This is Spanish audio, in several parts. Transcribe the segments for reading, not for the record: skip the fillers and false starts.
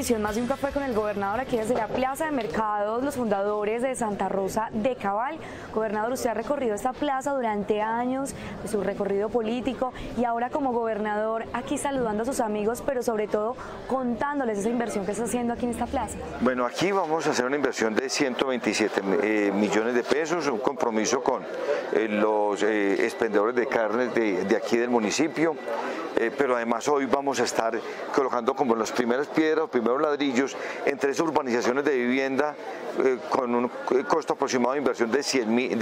edición más de un café con el gobernador aquí desde la Plaza de Mercados, los fundadores de Santa Rosa de Cabal. Gobernador, usted ha recorrido esta plaza durante años de su recorrido político y ahora como gobernador aquí saludando a sus amigos, pero sobre todo contándoles esa inversión que está haciendo aquí en esta plaza. Bueno, aquí vamos a hacer una inversión de 127 millones de pesos, un compromiso con los expendedores de carnes de aquí del municipio. Pero además hoy vamos a estar colocando como las primeras piedras, los primeros ladrillos en 3 urbanizaciones de vivienda con un costo aproximado de inversión de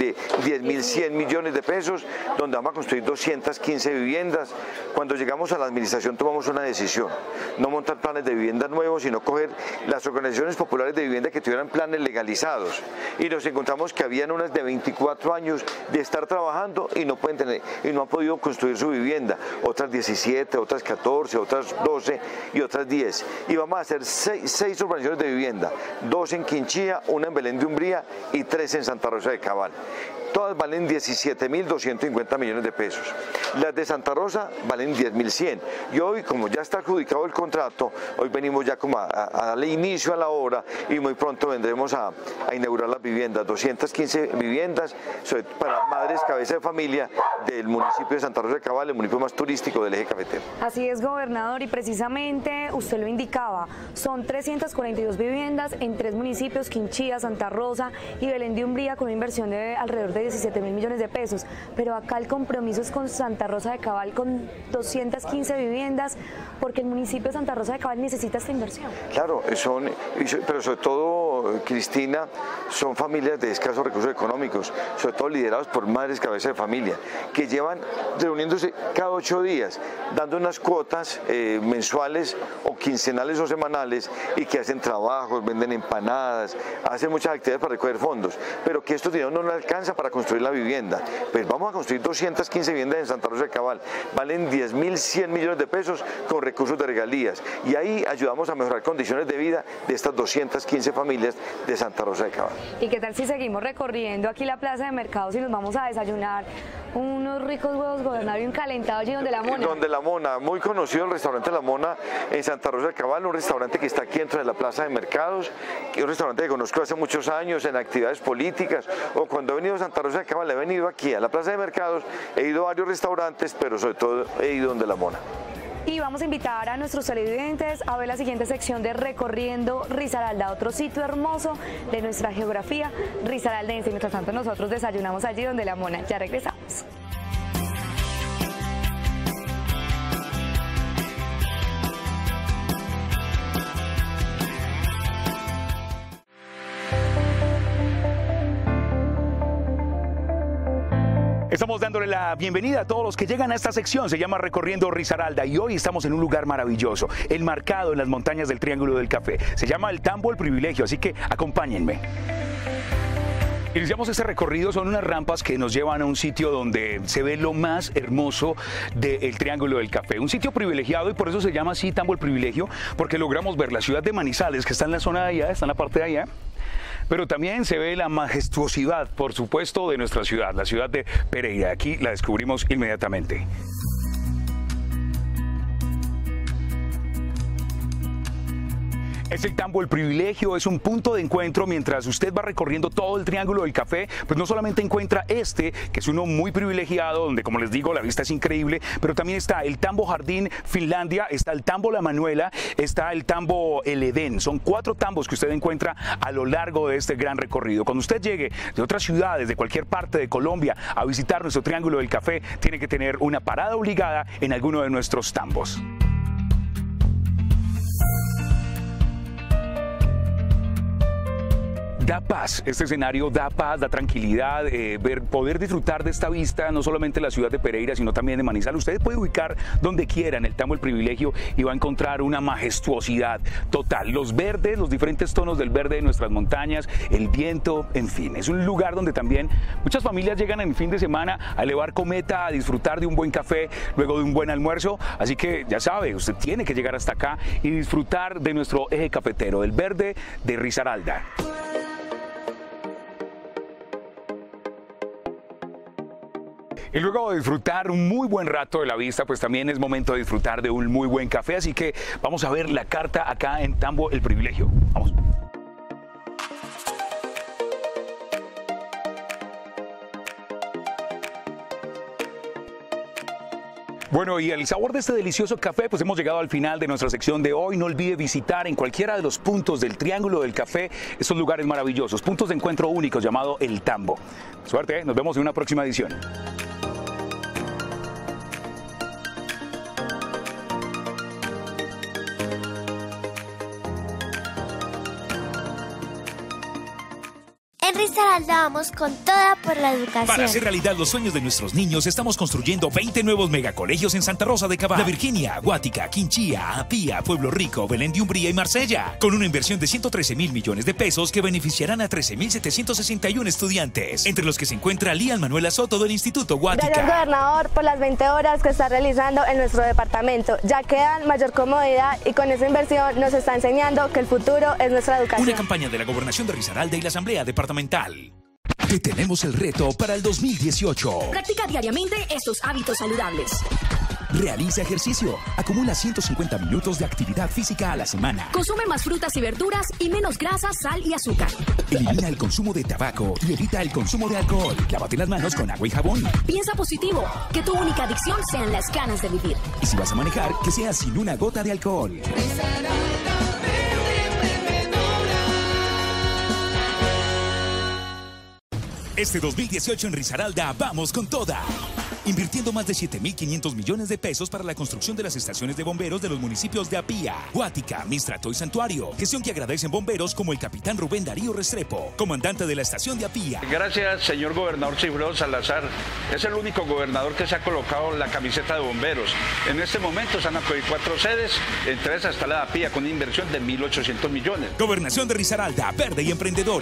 10.100 millones de pesos, donde vamos a construir 215 viviendas. Cuando llegamos a la administración tomamos una decisión, no montar planes de vivienda nuevos, sino coger las organizaciones populares de vivienda que tuvieran planes legalizados. Y nos encontramos que habían unas de 24 años de estar trabajando y no han podido construir su vivienda, otras 17, otras 14, otras 12 y otras 10. Y vamos a hacer 6 urbanizaciones de vivienda, 2 en Quinchía, 1 en Belén de Umbría y 3 en Santa Rosa de Cabal. Todas valen 17.250 millones de pesos. Las de Santa Rosa valen 10.100. Y hoy, como ya está adjudicado el contrato, hoy venimos ya como a darle inicio a la obra y muy pronto vendremos a inaugurar las viviendas, 215 viviendas para madres cabeza de familia del municipio de Santa Rosa de Cabal, el municipio más turístico del eje cafetero. Así es, gobernador, y precisamente usted lo indicaba, son 342 viviendas en 3 municipios, Quinchía, Santa Rosa y Belén de Umbría, con una inversión de alrededor de 17.000 millones de pesos, pero acá el compromiso es con Santa Rosa de Cabal con 215 viviendas, porque el municipio de Santa Rosa de Cabal necesita esta inversión. Claro, pero sobre todo, Cristina, son familias de escasos recursos económicos, sobre todo liderados por madres cabeza de familia, que llevan reuniéndose cada 8 días, dando unas cuotas mensuales o quincenales o semanales y que hacen trabajos, venden empanadas, hacen muchas actividades para recoger fondos, pero que estos dinero no les alcanza para construir la vivienda. Pues vamos a construir 215 viviendas en Santa Rosa de Cabal, valen 10.100 millones de pesos con recursos de regalías y ahí ayudamos a mejorar condiciones de vida de estas 215 familias de Santa Rosa de Cabal. ¿Y qué tal si seguimos recorriendo aquí la Plaza de Mercados y nos vamos a desayunar unos ricos huevos, gobernador, y un calentado allí donde La Mona? Donde La Mona, muy conocido el restaurante La Mona en Santa Rosa de Cabal, un restaurante que está aquí dentro de la Plaza de Mercados, un restaurante que conozco hace muchos años en actividades políticas, o cuando he venido a Santa Rosa de Cabal, he venido aquí a la Plaza de Mercados, he ido a varios restaurantes, pero sobre todo he ido donde La Mona. Y vamos a invitar a nuestros televidentes a ver la siguiente sección de Recorriendo Risaralda, otro sitio hermoso de nuestra geografía risaraldense. Y mientras tanto nosotros desayunamos allí donde La Mona. Ya regresamos. Estamos dándole la bienvenida a todos los que llegan a esta sección, se llama Recorriendo Risaralda y hoy estamos en un lugar maravilloso, enmarcado en las montañas del Triángulo del Café. Se llama el Tambo El Privilegio, así que acompáñenme. Iniciamos este recorrido, son unas rampas que nos llevan a un sitio donde se ve lo más hermoso del Triángulo del Café. Un sitio privilegiado y por eso se llama así Tambo El Privilegio, porque logramos ver la ciudad de Manizales, que está en la zona de allá, está en la parte de allá. Pero también se ve la majestuosidad, por supuesto, de nuestra ciudad, la ciudad de Pereira. Aquí la descubrimos inmediatamente. Es el Tambo El Privilegio, es un punto de encuentro mientras usted va recorriendo todo el Triángulo del Café, pues no solamente encuentra este, que es uno muy privilegiado, donde como les digo la vista es increíble, pero también está el Tambo Jardín Finlandia, está el Tambo La Manuela, está el Tambo El Edén. Son 4 tambos que usted encuentra a lo largo de este gran recorrido. Cuando usted llegue de otras ciudades, de cualquier parte de Colombia, a visitar nuestro Triángulo del Café, tiene que tener una parada obligada en alguno de nuestros tambos. Da paz, este escenario da paz, da tranquilidad, poder disfrutar de esta vista, no solamente de la ciudad de Pereira, sino también de Manizales. Usted puede ubicar donde quiera en el Tambo El Privilegio y va a encontrar una majestuosidad total. Los verdes, los diferentes tonos del verde de nuestras montañas, el viento, en fin. Es un lugar donde también muchas familias llegan en fin de semana a elevar cometa, a disfrutar de un buen café, luego de un buen almuerzo. Así que ya sabe, usted tiene que llegar hasta acá y disfrutar de nuestro eje cafetero, el verde de Risaralda. Y luego de disfrutar un muy buen rato de la vista, pues también es momento de disfrutar de un muy buen café. Así que vamos a ver la carta acá en Tambo El Privilegio. Vamos. Bueno, y el sabor de este delicioso café, pues hemos llegado al final de nuestra sección de hoy. No olvide visitar en cualquiera de los puntos del Triángulo del Café estos lugares maravillosos, puntos de encuentro únicos llamado El Tambo. Suerte, nos vemos en una próxima edición. En Risaralda vamos con toda por la educación. Para hacer realidad los sueños de nuestros niños, estamos construyendo 20 nuevos megacolegios en Santa Rosa de Cabal, La Virginia, Guática, Quinchía, Apía, Pueblo Rico, Belén de Umbría y Marsella, con una inversión de 113.000 millones de pesos que beneficiarán a 13.761 estudiantes, entre los que se encuentra Lian Manuela Soto del Instituto Guática. Gracias, gobernador, por las 20 horas que está realizando en nuestro departamento, ya que dan mayor comodidad y con esa inversión nos está enseñando que el futuro es nuestra educación. Una campaña de la Gobernación de Risaralda y la Asamblea Departamental. Te tenemos el reto para el 2018. Practica diariamente estos hábitos saludables. Realiza ejercicio. Acumula 150 minutos de actividad física a la semana. Consume más frutas y verduras y menos grasa, sal y azúcar. Elimina el consumo de tabaco y evita el consumo de alcohol. Lávate las manos con agua y jabón. Piensa positivo, que tu única adicción sean las ganas de vivir. Y si vas a manejar, que sea sin una gota de alcohol. Este 2018 en Risaralda vamos con toda. Invirtiendo más de 7.500 millones de pesos para la construcción de las estaciones de bomberos de los municipios de Apía, Guática, Mistrato y Santuario. Gestión que agradecen bomberos como el capitán Rubén Darío Restrepo, comandante de la estación de Apía. Gracias, señor gobernador Sigfredo Salazar. Es el único gobernador que se ha colocado la camiseta de bomberos. En este momento se han acudido 4 sedes, entre esas está la de Apía con una inversión de 1.800 millones. Gobernación de Risaralda, verde y emprendedora.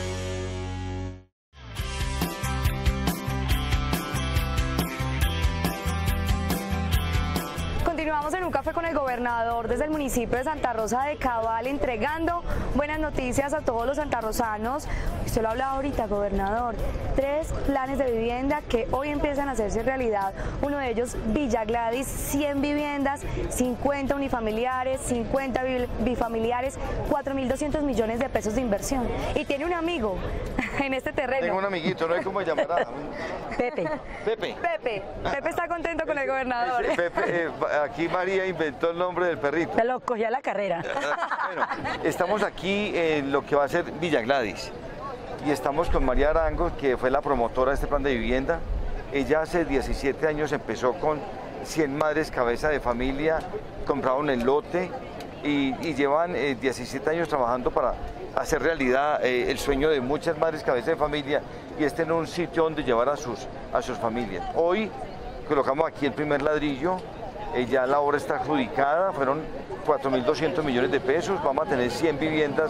Continuamos en un café con el gobernador desde el municipio de Santa Rosa de Cabal, entregando buenas noticias a todos los santarrosanos. Usted lo hablaba ahorita, gobernador. 3 planes de vivienda que hoy empiezan a hacerse realidad. Uno de ellos, Villa Gladys, 100 viviendas, 50 unifamiliares, 50 bifamiliares, 4.200 millones de pesos de inversión. Y tiene un amigo en este terreno. Tengo un amiguito, no hay cómo llamará. Pepe. Pepe. Pepe está contento con el gobernador. Pepe, aquí María inventó el nombre del perrito. Se lo cogí a la carrera. Bueno, estamos aquí en lo que va a ser Villa Gladys y estamos con María Arango, que fue la promotora de este plan de vivienda. Ella hace 17 años empezó con 100 madres cabeza de familia, compraron el lote y llevan 17 años trabajando para hacer realidad el sueño de muchas madres cabeza de familia y en un sitio donde llevar a sus familias. Hoy colocamos aquí el primer ladrillo. Ya la obra está adjudicada, fueron 4.200 millones de pesos, vamos a tener 100 viviendas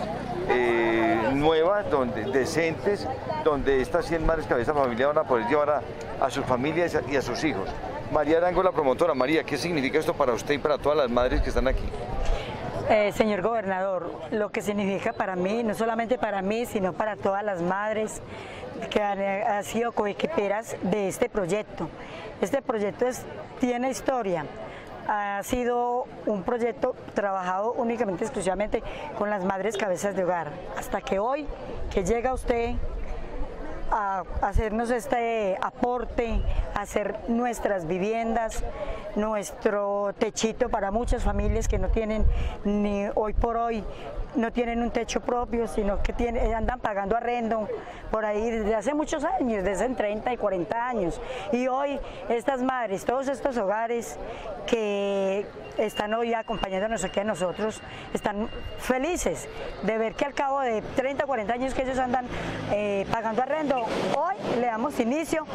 nuevas, decentes, donde estas 100 madres cabeza de familia van a poder llevar a sus familias y a sus hijos. María Arango, la promotora. María, ¿qué significa esto para usted y para todas las madres que están aquí? Señor gobernador, lo que significa para mí, no solamente para mí, sino para todas las madres que han sido coequiperas de este proyecto. Este proyecto tiene historia. Ha sido un proyecto trabajado únicamente, exclusivamente con las madres cabezas de hogar. Hasta que hoy, que llega usted a hacernos este aporte, a hacer nuestras viviendas, nuestro techito para muchas familias que no tienen ni hoy por hoy, no tienen un techo propio, sino que andan pagando arrendo por ahí desde hace muchos años, desde 30 y 40 años. Y hoy estas madres, todos estos hogares que están hoy acompañándonos aquí a nosotros, están felices de ver que al cabo de 30 o 40 años que ellos andan pagando arrendo, hoy le damos inicio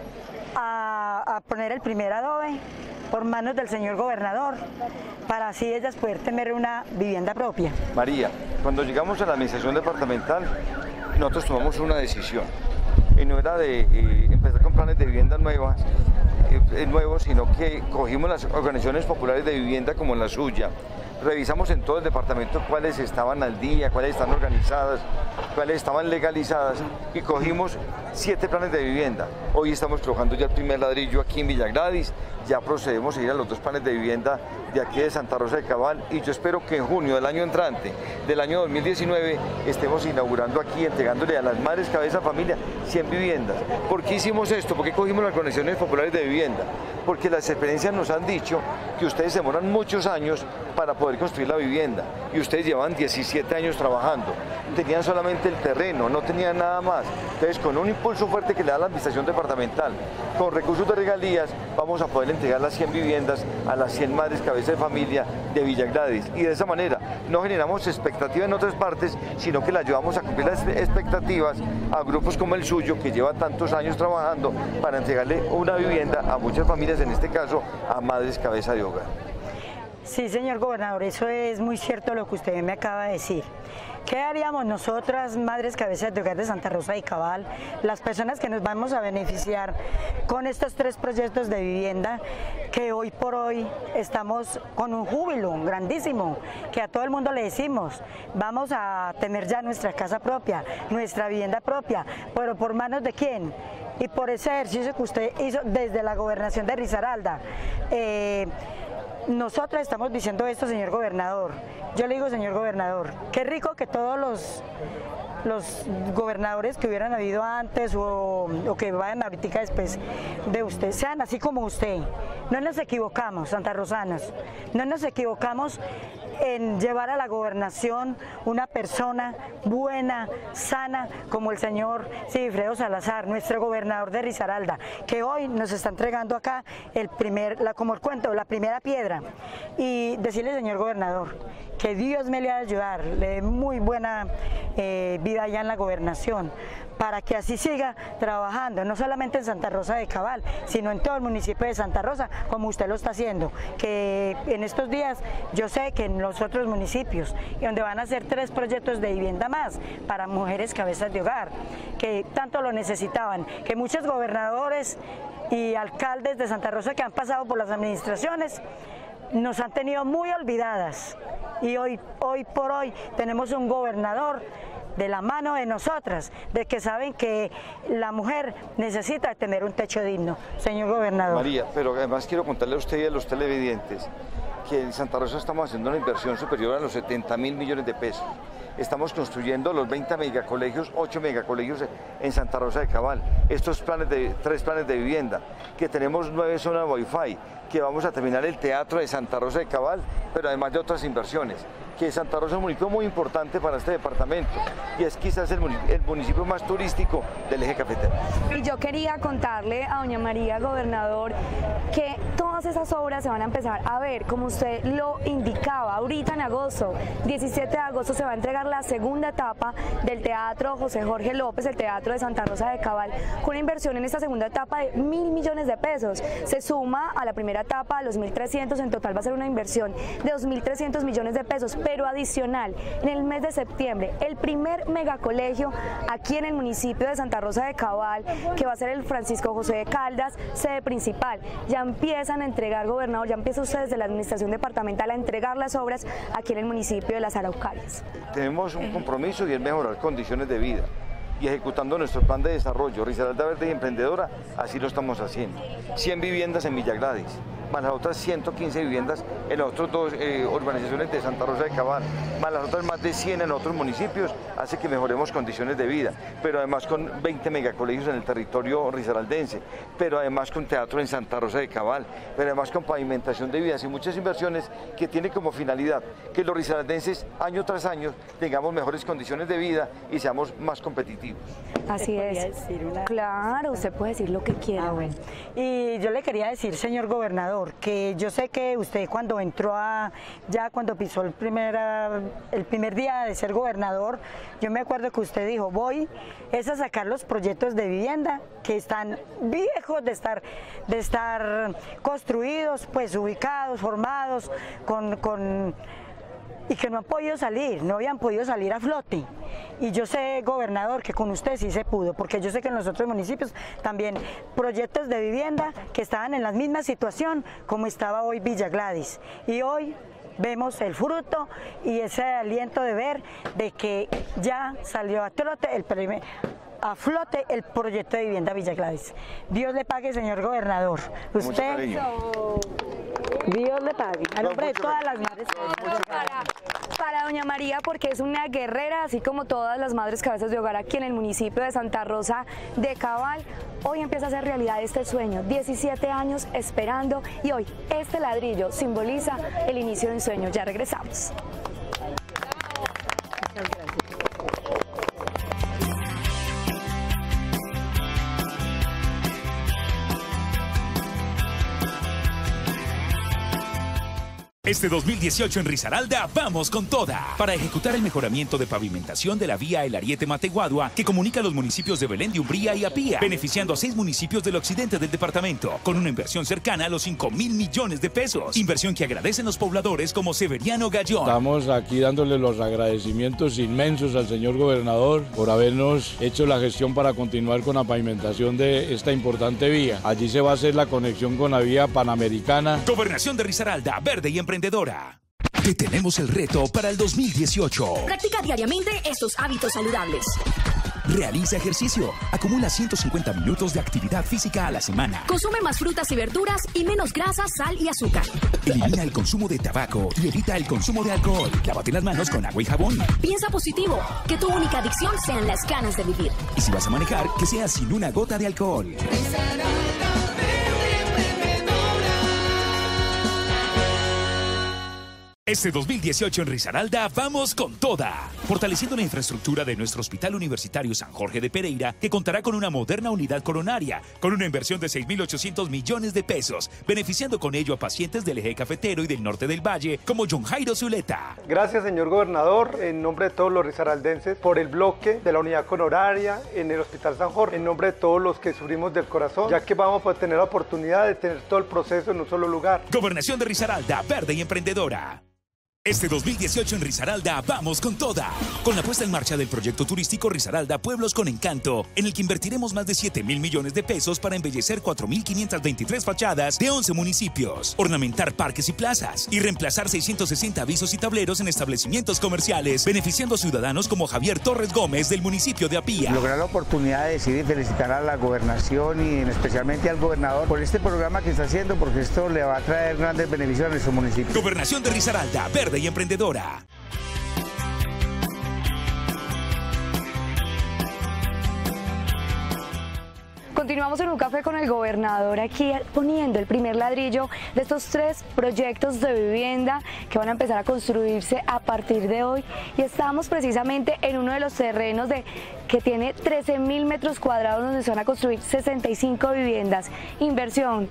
a poner el primer adobe por manos del señor gobernador, para así ellas poder tener una vivienda propia. María, cuando llegamos a la administración departamental, nosotros tomamos una decisión, y no era de empezar con planes de viviendas nuevos, sino que cogimos las organizaciones populares de vivienda como la suya, revisamos en todo el departamento cuáles estaban al día, cuáles están organizadas, cuáles estaban legalizadas y cogimos 7 planes de vivienda. Hoy estamos trabajando ya el primer ladrillo aquí en Villa Gladys, ya procedemos a ir a los 2 planes de vivienda de aquí de Santa Rosa de Cabal y yo espero que en junio del año entrante, del año 2019, estemos inaugurando aquí, entregándole a las madres cabeza de familia 100 viviendas. ¿Por qué hicimos esto? ¿Por qué cogimos las conexiones populares de vivienda? Porque las experiencias nos han dicho que ustedes demoran muchos años para poder construir la vivienda y ustedes llevan 17 años trabajando. Tenían solamente el terreno, no tenían nada más. Entonces, con un impulso fuerte que le da la administración departamental, con recursos de regalías, vamos a poder entregar las 100 viviendas a las 100 madres cabeza de familia de Villa Gladys. Y de esa manera no generamos expectativas en otras partes, sino que le ayudamos a cumplir las expectativas a grupos como el suyo, que lleva tantos años trabajando para entregarle una vivienda a muchas familias, en este caso a madres cabeza de hogar. Sí, señor gobernador, eso es muy cierto lo que usted me acaba de decir. ¿Qué haríamos nosotras, madres cabezas de hogar de Santa Rosa de Cabal, las personas que nos vamos a beneficiar con estos 3 proyectos de vivienda, que hoy por hoy estamos con un júbilo grandísimo, que a todo el mundo le decimos, vamos a tener ya nuestra casa propia, nuestra vivienda propia, pero ¿por manos de quién? Y por ese ejercicio que usted hizo desde la gobernación de Risaralda. Nosotras estamos diciendo esto, señor gobernador. Yo le digo, señor gobernador, qué rico que todos los gobernadores que hubieran habido antes o que vayan ahorita después de usted, sean así como usted. No nos equivocamos, santarrosanos, no nos equivocamos en llevar a la gobernación una persona buena, sana, como el señor Sigifredo Salazar, nuestro gobernador de Risaralda, que hoy nos está entregando acá como el cuento, la primera piedra. Y decirle, señor gobernador, que Dios me le va a ayudar, le dé muy buena vida allá en la gobernación, para que así siga trabajando, no solamente en Santa Rosa de Cabal, sino en todo el municipio de Santa Rosa, como usted lo está haciendo, que en estos días yo sé que en los otros municipios, donde van a hacer 3 proyectos de vivienda más para mujeres cabezas de hogar, que tanto lo necesitaban, que muchos gobernadores y alcaldes de Santa Rosa que han pasado por las administraciones nos han tenido muy olvidadas, y hoy por hoy tenemos un gobernador de la mano de nosotras, de que saben que la mujer necesita tener un techo digno, señor gobernador. María, pero además quiero contarle a usted y a los televidentes que en Santa Rosa estamos haciendo una inversión superior a los 70.000 millones de pesos. Estamos construyendo los 20 megacolegios, 8 megacolegios en Santa Rosa de Cabal. Estos 3 planes de vivienda, que tenemos 9 zonas Wi-Fi, que vamos a terminar el teatro de Santa Rosa de Cabal, pero además de otras inversiones. Que Santa Rosa es un municipio muy importante para este departamento y es quizás el municipio más turístico del eje cafetero. Y yo quería contarle a doña María, gobernador, que todas esas obras se van a empezar a ver, como usted lo indicaba, ahorita en agosto, 17 de agosto se va a entregar la segunda etapa del Teatro José Jorge López, el Teatro de Santa Rosa de Cabal, con una inversión en esta segunda etapa de 1.000 millones de pesos. Se suma a la primera etapa, a los 1.300, en total va a ser una inversión de 2.300 millones de pesos, pero adicional, en el mes de septiembre, el primer megacolegio aquí en el municipio de Santa Rosa de Cabal, que va a ser el Francisco José de Caldas, sede principal. Ya empiezan a entregar, gobernador, ya empieza usted desde la administración departamental a entregar las obras aquí en el municipio de Las Araucarias. Tenemos un compromiso y es mejorar condiciones de vida. Y ejecutando nuestro plan de desarrollo, Risaralda Verde y Emprendedora, así lo estamos haciendo. 100 viviendas en Villa Gladys, más las otras 115 viviendas en las otras 2 urbanizaciones de Santa Rosa de Cabal, más las otras más de 100 en otros municipios, hace que mejoremos condiciones de vida, pero además con 20 megacolegios en el territorio risaraldense, pero además con teatro en Santa Rosa de Cabal, pero además con pavimentación de vías y muchas inversiones que tienen como finalidad que los risaraldenses año tras año tengamos mejores condiciones de vida y seamos más competitivos. Así es. Claro, usted puede decir lo que quiera. Bueno. Y yo le quería decir, señor gobernador, que yo sé que usted cuando entró cuando pisó el primer día de ser gobernador, yo me acuerdo que usted dijo, voy a sacar los proyectos de vivienda que están viejos de estar construidos, pues ubicados, formados, y que no han podido salir, no habían podido salir a flote. Y yo sé, gobernador, que con usted sí se pudo, porque yo sé que en los otros municipios también proyectos de vivienda que estaban en la misma situación como estaba hoy Villa Gladys. Y hoy vemos el fruto y ese aliento de ver de que ya salió a flote el proyecto de vivienda Villa Gladys. Dios le pague, señor gobernador. Usted, Dios le pague. A nombre de todas las madres. Para doña María, porque es una guerrera, así como todas las madres cabezas de hogar aquí en el municipio de Santa Rosa de Cabal. Hoy empieza a ser realidad este sueño, 17 años esperando, y hoy este ladrillo simboliza el inicio de un sueño. Ya regresamos. Muchas gracias. Este 2018 en Risaralda vamos con toda para ejecutar el mejoramiento de pavimentación de la vía El Ariete-Mateguadua que comunica los municipios de Belén de Umbría y Apía, beneficiando a 6 municipios del occidente del departamento, con una inversión cercana a los 5.000 millones de pesos. Inversión que agradecen los pobladores como Severiano Gallón. Estamos aquí dándole los agradecimientos inmensos al señor gobernador por habernos hecho la gestión para continuar con la pavimentación de esta importante vía. Allí se va a hacer la conexión con la vía Panamericana. Gobernación de Risaralda, verde y emprendedora. Te tenemos el reto para el 2018. Practica diariamente estos hábitos saludables. Realiza ejercicio. Acumula 150 minutos de actividad física a la semana. Consume más frutas y verduras y menos grasa, sal y azúcar. Elimina el consumo de tabaco y evita el consumo de alcohol. Lávate las manos con agua y jabón. Piensa positivo. Que tu única adicción sean las ganas de vivir. Y si vas a manejar, que sea sin una gota de alcohol. Este 2018 en Risaralda vamos con toda, fortaleciendo la infraestructura de nuestro Hospital Universitario San Jorge de Pereira, que contará con una moderna unidad coronaria, con una inversión de 6.800 millones de pesos, beneficiando con ello a pacientes del eje cafetero y del norte del valle, como John Jairo Zuleta. Gracias, señor gobernador, en nombre de todos los risaraldenses, por el bloque de la unidad coronaria en el Hospital San Jorge, en nombre de todos los que sufrimos del corazón, ya que vamos a tener la oportunidad de tener todo el proceso en un solo lugar. Gobernación de Risaralda, verde y emprendedora. Este 2018 en Risaralda vamos con toda, con la puesta en marcha del proyecto turístico Risaralda Pueblos con Encanto, en el que invertiremos más de 7.000 millones de pesos para embellecer 4.523 fachadas de 11 municipios, ornamentar parques y plazas y reemplazar 660 avisos y tableros en establecimientos comerciales, beneficiando a ciudadanos como Javier Torres Gómez del municipio de Apía. Lograr la oportunidad de decir y felicitar a la gobernación y especialmente al gobernador por este programa que está haciendo, porque esto le va a traer grandes beneficios a nuestro municipio. Gobernación de Risaralda, verde y emprendedora. Continuamos en un café con el gobernador aquí poniendo el primer ladrillo de estos 3 proyectos de vivienda que van a empezar a construirse a partir de hoy, y estamos precisamente en uno de los terrenos que tiene 13.000 metros cuadrados donde se van a construir 65 viviendas, inversión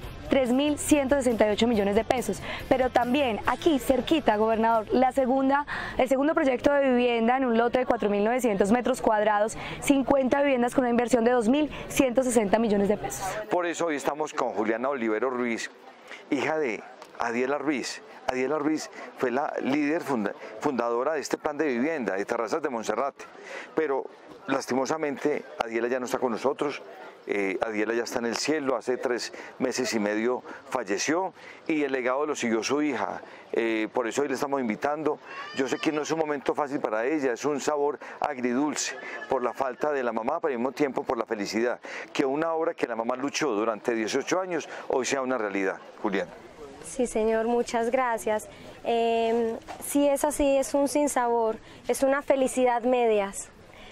3.168 millones de pesos, pero también aquí cerquita, gobernador, el segundo proyecto de vivienda en un lote de 4.900 metros cuadrados, 50 viviendas con una inversión de 2.160 millones de pesos. Por eso hoy estamos con Juliana Olivero Ruiz, hija de Adiela Ruiz. Adiela Ruiz fue la líder fundadora de este plan de vivienda de Terrazas de Monserrate, pero lastimosamente Adiela ya no está con nosotros. Adiela ya está en el cielo, hace 3 meses y medio falleció y el legado lo siguió su hija. Por eso hoy le estamos invitando. Yo sé que no es un momento fácil para ella, es un sabor agridulce por la falta de la mamá, pero al mismo tiempo por la felicidad. Que una obra que la mamá luchó durante 18 años hoy sea una realidad. Julián. Sí, señor, muchas gracias. Sí, es así, es un sinsabor, es una felicidad medias,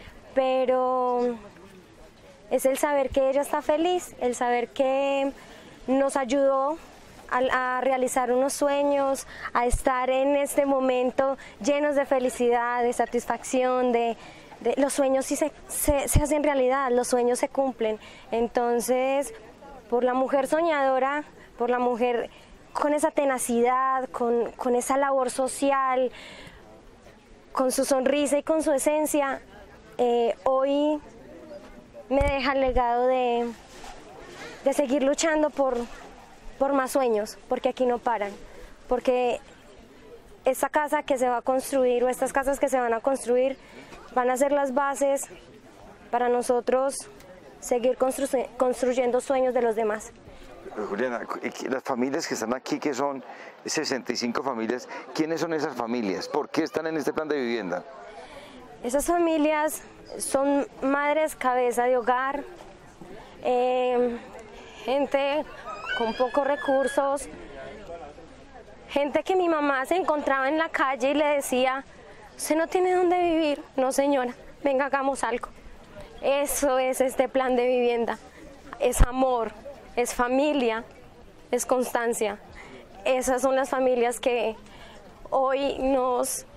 pero es el saber que ella está feliz, el saber que nos ayudó a realizar unos sueños, a estar en este momento llenos de felicidad, de satisfacción, los sueños sí se hacen realidad, los sueños se cumplen. Entonces, por la mujer soñadora, por la mujer con esa tenacidad, con esa labor social, con su sonrisa y con su esencia, hoy me deja el legado de seguir luchando por más sueños, porque aquí no paran, porque esta casa que se va a construir o estas casas que se van a construir van a ser las bases para nosotros seguir construyendo sueños de los demás. Juliana, las familias que están aquí, que son 65 familias, ¿quiénes son esas familias? ¿Por qué están en este plan de vivienda? Esas familias son madres cabeza de hogar, gente con pocos recursos, gente que mi mamá se encontraba en la calle y le decía, ¿usted no tiene dónde vivir? No, señora, venga, hagamos algo. Eso es este plan de vivienda, es amor, es familia, es constancia. Esas son las familias que hoy nos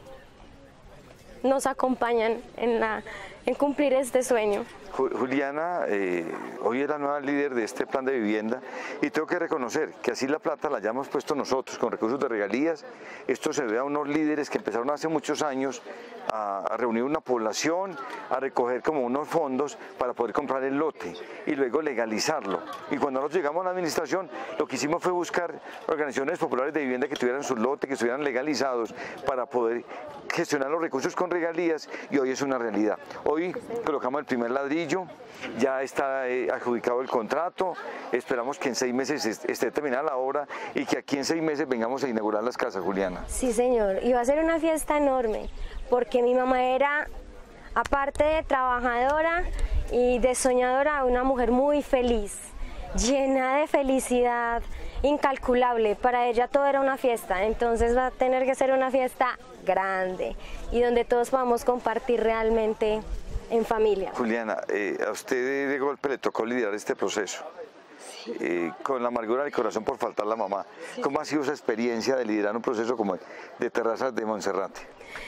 acompañan en cumplir este sueño. Juliana, hoy es la nueva líder de este plan de vivienda y tengo que reconocer que así la plata la hayamos puesto nosotros con recursos de regalías. Esto se ve a unos líderes que empezaron hace muchos años a reunir una población, a recoger como unos fondos para poder comprar el lote y luego legalizarlo. Y cuando nosotros llegamos a la administración, lo que hicimos fue buscar organizaciones populares de vivienda que tuvieran su lote, que estuvieran legalizados para poder gestionar los recursos con regalías, y hoy es una realidad. Hoy colocamos el primer ladrillo, ya está adjudicado el contrato, esperamos que en 6 meses esté terminada la obra y que aquí en 6 meses vengamos a inaugurar las casas, Juliana. Sí, señor, y va a ser una fiesta enorme, porque mi mamá era, aparte de trabajadora y de soñadora, una mujer muy feliz, llena de felicidad incalculable. Para ella todo era una fiesta, entonces va a tener que ser una fiesta grande y donde todos podamos compartir realmente en familia. Juliana, a usted de golpe le tocó liderar este proceso, con la amargura del corazón por faltar la mamá. Sí. ¿Cómo ha sido esa experiencia de liderar un proceso como el de Terrazas de Monserrate?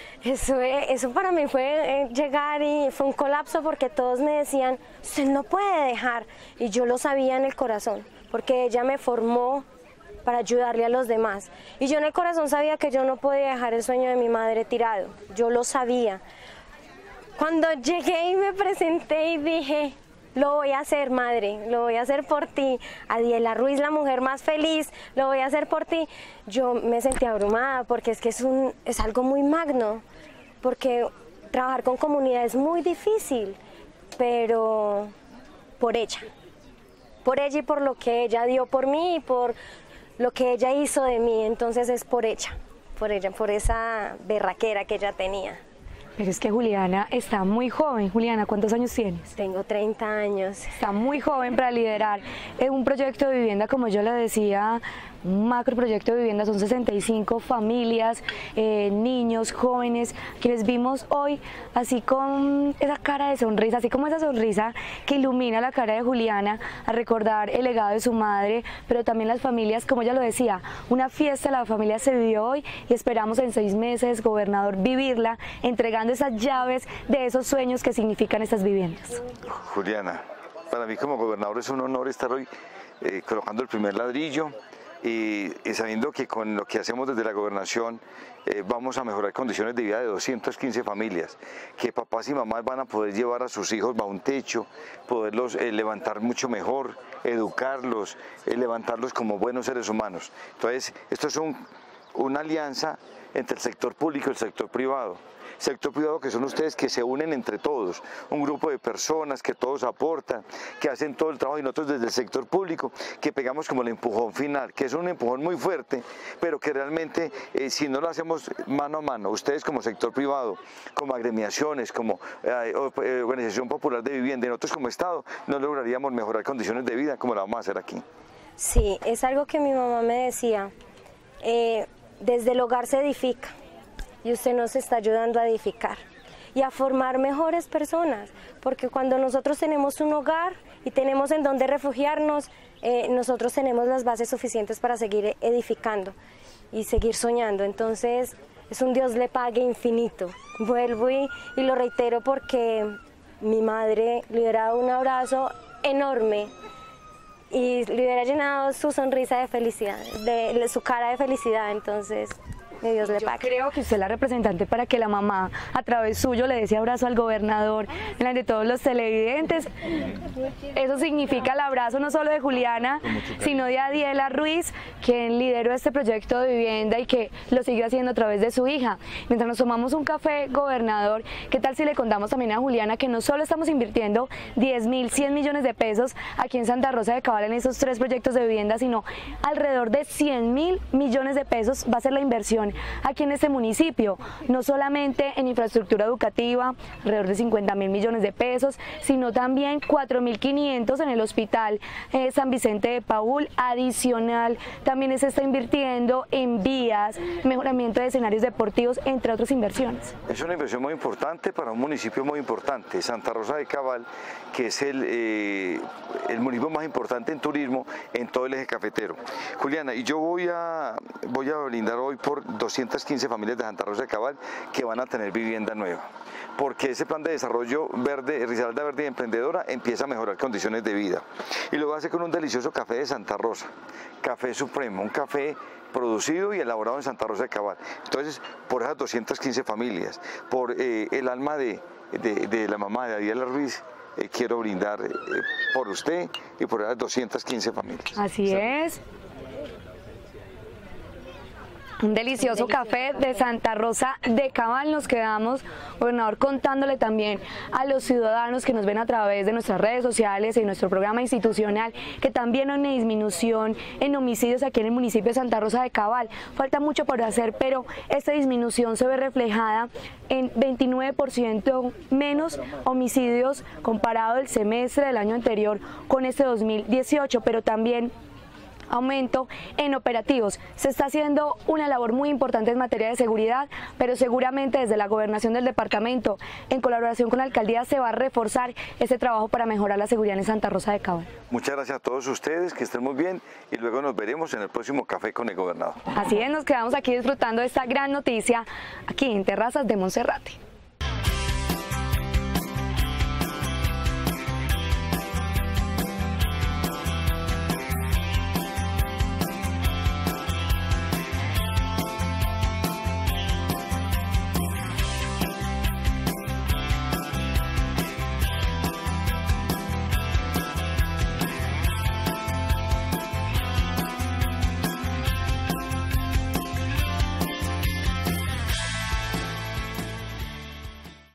Eso para mí fue llegar y fue un colapso, porque todos me decían, usted no puede dejar, y yo lo sabía en el corazón, porque ella me formó para ayudarle a los demás, y yo en el corazón sabía que yo no podía dejar el sueño de mi madre tirado, yo lo sabía. Cuando llegué y me presenté y dije, lo voy a hacer, madre, lo voy a hacer por ti, Adiela Ruiz, la mujer más feliz, lo voy a hacer por ti, yo me sentí abrumada, porque es que es algo muy magno, porque trabajar con comunidad es muy difícil, pero por ella y por lo que ella dio por mí y por lo que ella hizo de mí, entonces es por ella, por esa berraquera que ella tenía. Pero es que Juliana está muy joven. Juliana, ¿cuántos años tienes? Tengo 30 años. Está muy joven para liderar un proyecto de vivienda, como yo le decía, un macro proyecto de vivienda. Son 65 familias, niños, jóvenes, quienes vimos hoy así con esa cara de sonrisa, así como esa sonrisa que ilumina la cara de Juliana a recordar el legado de su madre, pero también las familias, como ella lo decía, una fiesta, la familia se vivió hoy y esperamos en 6 meses, gobernador, vivirla, entregando esas llaves de esos sueños que significan estas viviendas. Juliana, para mí como gobernador es un honor estar hoy colocando el primer ladrillo y sabiendo que con lo que hacemos desde la gobernación vamos a mejorar condiciones de vida de 215 familias, que papás y mamás van a poder llevar a sus hijos bajo un techo, poderlos levantar mucho mejor, educarlos, levantarlos como buenos seres humanos. Entonces, esto es una alianza entre el sector público y el sector privado. Sector privado que son ustedes, que se unen entre todos, un grupo de personas que todos aportan, que hacen todo el trabajo, y nosotros desde el sector público que pegamos como el empujón final, que es un empujón muy fuerte, pero que realmente si no lo hacemos mano a mano, ustedes como sector privado, como agremiaciones, como Organización Popular de Vivienda y nosotros como Estado, no lograríamos mejorar condiciones de vida como la vamos a hacer aquí. Sí, es algo que mi mamá me decía, desde el hogar se edifica. Y usted nos está ayudando a edificar y a formar mejores personas, porque cuando nosotros tenemos un hogar y tenemos en donde refugiarnos, nosotros tenemos las bases suficientes para seguir edificando y seguir soñando. Entonces es un Dios le pague infinito. Vuelvo y lo reitero, porque mi madre le hubiera dado un abrazo enorme y le hubiera llenado su sonrisa de felicidad, su cara de felicidad. Entonces Que Dios le pague. Yo creo que usted es la representante para que la mamá, a través suyo, le dé ese abrazo al gobernador, delante de todos los televidentes. Eso significa el abrazo no solo de Juliana, sino de Adiela Ruiz, quien lideró este proyecto de vivienda y que lo sigue haciendo a través de su hija. Mientras nos tomamos un café, gobernador, ¿qué tal si le contamos también a Juliana que no solo estamos invirtiendo 10.000, 100 millones de pesos aquí en Santa Rosa de Cabal en esos 3 proyectos de vivienda, sino alrededor de 100.000 millones de pesos va a ser la inversión aquí en este municipio, no solamente en infraestructura educativa, alrededor de 50.000 millones de pesos, sino también 4.500 en el hospital San Vicente de Paúl. Adicional, también se está invirtiendo en vías, mejoramiento de escenarios deportivos, entre otras inversiones. Es una inversión muy importante para un municipio muy importante, Santa Rosa de Cabal, que es el municipio más importante en turismo en todo el eje cafetero. Juliana, y yo voy a brindar hoy por 215 familias de Santa Rosa de Cabal que van a tener vivienda nueva, porque ese plan de desarrollo verde, Risaralda Verde y Emprendedora, empieza a mejorar condiciones de vida. Y lo va a hacer con un delicioso café de Santa Rosa, Café Supremo, un café producido y elaborado en Santa Rosa de Cabal. Entonces, por esas 215 familias, por el alma de la mamá de Adiela Ruiz, quiero brindar por usted y por esas 215 familias. Así es. Un delicioso café de Santa Rosa de Cabal. Nos quedamos, gobernador, contándole también a los ciudadanos que nos ven a través de nuestras redes sociales y nuestro programa institucional que también hay una disminución en homicidios aquí en el municipio de Santa Rosa de Cabal. Falta mucho por hacer, pero esta disminución se ve reflejada en 29% menos homicidios comparado el semestre del año anterior con este 2018, pero también aumento en operativos. Se está haciendo una labor muy importante en materia de seguridad, pero seguramente desde la gobernación del departamento, en colaboración con la alcaldía, se va a reforzar ese trabajo para mejorar la seguridad en Santa Rosa de Cabal. Muchas gracias a todos ustedes, que estén muy bien y luego nos veremos en el próximo café con el gobernador. Así es, nos quedamos aquí disfrutando de esta gran noticia aquí en Terrazas de Monserrate.